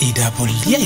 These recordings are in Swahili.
idabulia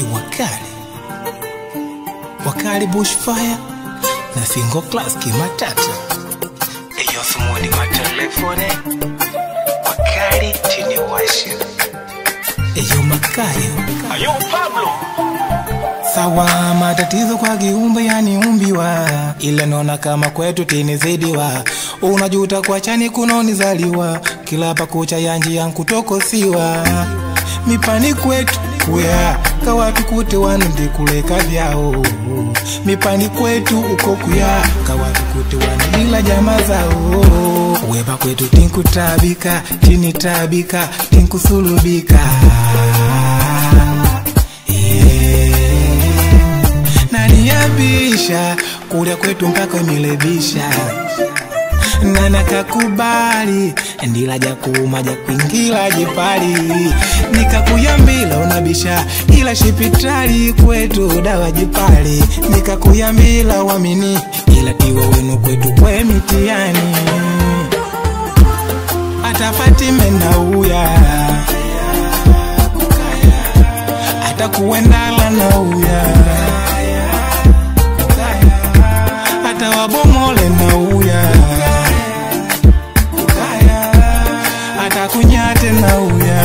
wakali bushfire na single class kimatata eyo sumuni matelefone wakali tini washe eyo makali ayo Pablo sawa matatizo kwa kiumbe yaniumbiwa ila naona kama kwetu tinizidiwa unajuta kwa chani kunonizaliwa kila pakucha yanji yankutokosiwa mipani kwetu kuya kawatu kute wanundi kuleka vyao mipani kwetu uko kuya kawatu kute wanila jama zao weba kwetu tinkutabika tinitabika tinkusulubika naniabisha kulia kwetu mpaka milebisha nana kakubali ndila jakuma jakuingila jipali nikakuyambila unabisha ila shipitali kwetu dawa jipali nikakuyambila wamini ila tiwa wenu kwetu kwe mitiani ata Fatime na uya ata kuendala na uya ata wabomole na uya ata kunyate na uya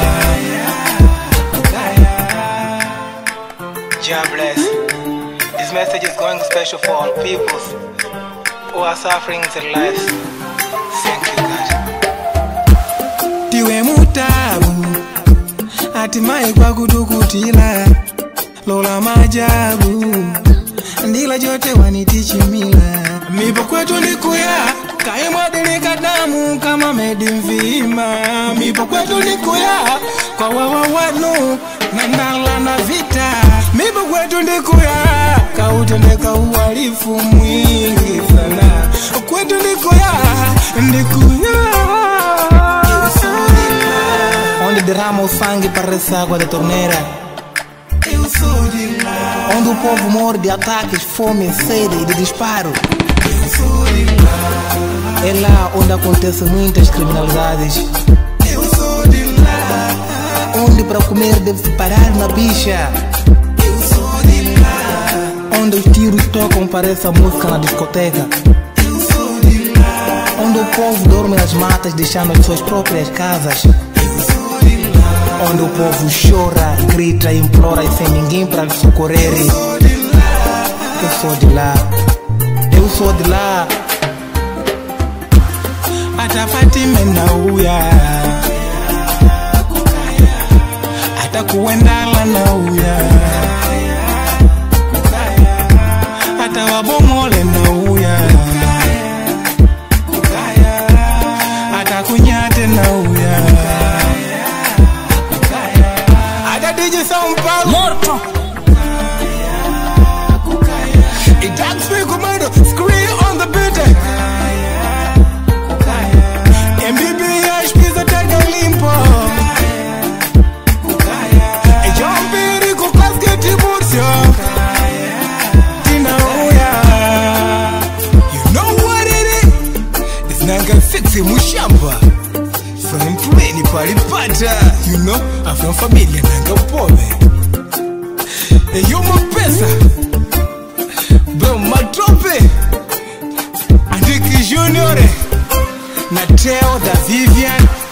God bless. This message is going special for all people who are suffering their lives. Thank you God. Tiwe mutabu hatimaye kwa kutukutila lola majabu ndila jote wanitichimila mipo kwetu nikuya kaimwadeleka damu kama medimvima mipo kwetu nikuya kwa wawa wanu nandala na vita mipo kwetu nikuya kautendeka uhalifu mwingi sana kwetu nikuya onde derrama o sangue para essa água da torneira onde o povo morre de ataques, fome, sede e de disparo. É lá onde acontecem muitas criminalidades. Onde para comer deve-se parar na bicha. Onde os tiros tocam parece a música na discoteca. Onde o povo dorme nas matas deixando as suas próprias casas. Onde o povo chora, grita, implora e sem ninguém para lhe socorrer. Eu sou de lá, eu sou de lá. Ata Fatime na uya ata kuendala na uya ata wabomole na uya ata kunyate na uya ata DJ São Paulo morto it takes me commando screen on the beat MBBS pisa tega limpo e John Perico casquete bursio tina uya you know what it is it's nanga fixi mushamba from pleni palipata you know I'm from familia nanga pobre e yo mapesa bro matrope Andiki Junior Nateo da Vivian